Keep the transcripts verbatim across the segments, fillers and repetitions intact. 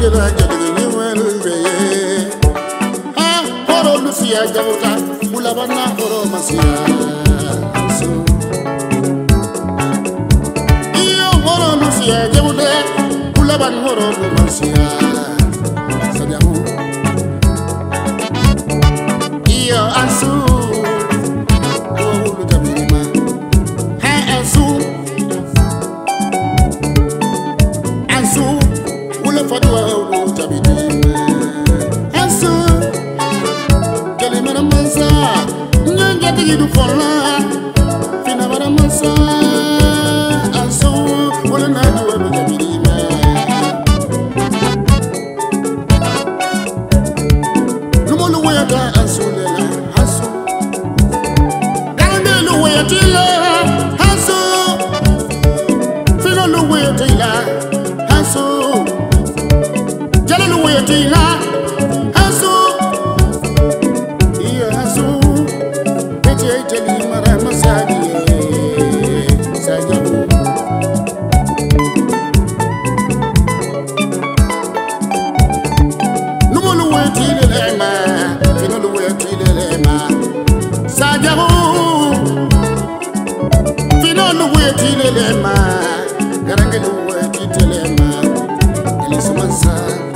la jadi ni welu be ha horo lusia jawta kula bana horo masia so iyo horo lusia jawde kula ban horo masia sajamu iyo asu horo jamima ha asu asu kula fadwa horo jamima asu kelimana mansa nyanga tigidu fola fina bara mansa asu wala na duwa jamima lumolu wayata asu lela asu garande lu wayati la asu fina lu wayati la asu jala lu wayati la asu iya asu pete teli mara masadi sajabu lumolu wayati lema fina lu wayati lema sajabu fina lu wayati lema garange lu wayati lema elisamansa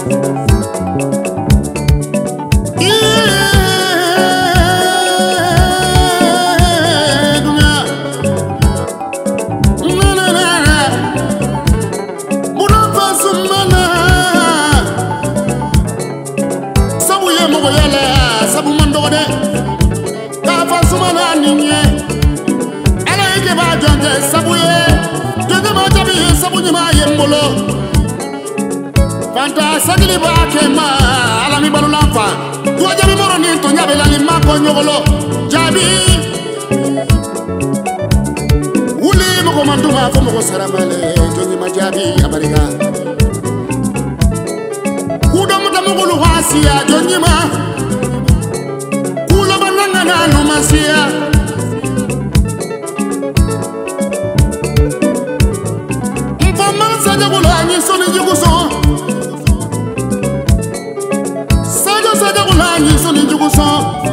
Fanta sagili ba kema ala mi balu lampa to jabi moro ni to nyabe la limma ko nyogolo jabi wuli mo ko manduma ko mo ko saramale to ni ma jabi abariga kudo mo tamu ko lu hasiya to ni ma kulo bananga na no masia mfama saja ko la ni so ni juguso Ni so ni juguso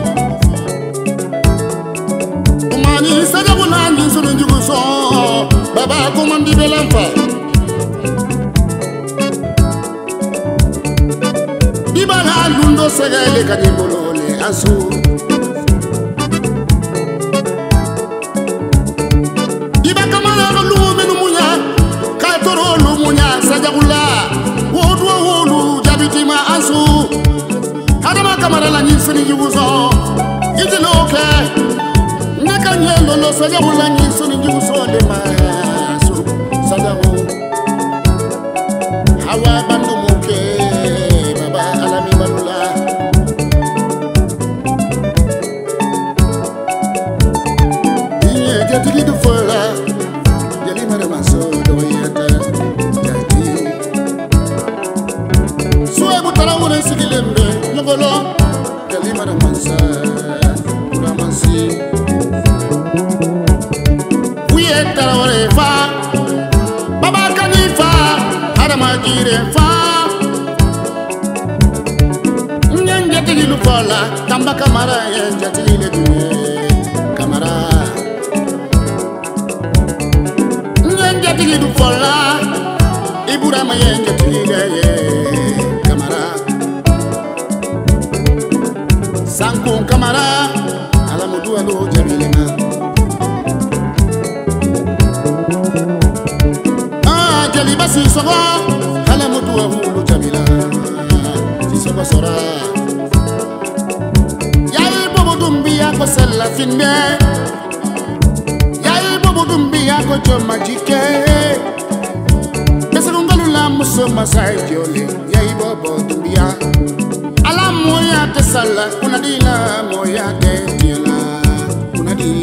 umani sada bulani so ni juguso baba ko mandi belampa dibala lundo segale kanibolole asu diba kamala lu menu munya ka toro lu munya sajagula wodwo wolu jabitima asu Adama kamara la nyisuni juguso Ijiloke Neka nyelo lo sajabu la nyisuni juguso Lema su Sajabu Hawa bandu muke Baba alami banula Inye jatigi du fola Jali mara maso doyata Jati Suwe butala wane sigilembe Ngolo kalima da mansa kula mansi Uye tarawore fa Baba kanifa Adama gire fa Nyenge tigilu fola Tamba kamara yenja tigile duye Kamara Nyenge tigilu fola Iburama yenja tigile Kamara Sankun kamara ala mudu alo jamilina ah jali basi sogo ala mudu alo jamila si sogo sora yayi bobo dumbiya ko sella finde yayi bobo dumbiya ko joma jike besu ngalu la muso masai jole yayi bobo dumbiya ala moya te sala kuna dila moya te tiela kuna di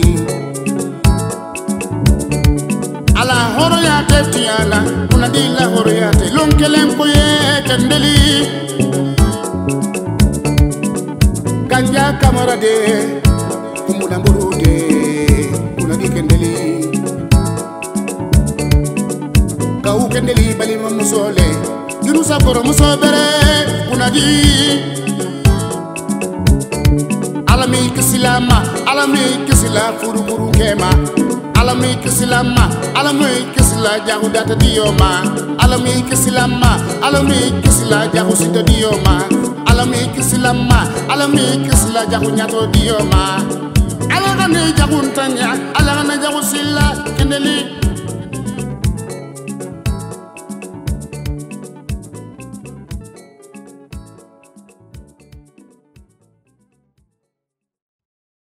ala horo ya te tiela kuna dila horo ya te lonkelen ko ye kandeli kanja kamara de kumuna mburu de kuna di kendeli kau kendeli bali mamusole jinu saboro muso bere unadi alami kisilama alami kisila furu furu kema alami kisilama alami kisila jahu data dioma alami kisilama alami kisila jahu sito dioma alami kisilama alami kisila jahu nyato dioma alagane jahu ntanya alagane jahu sila kendeli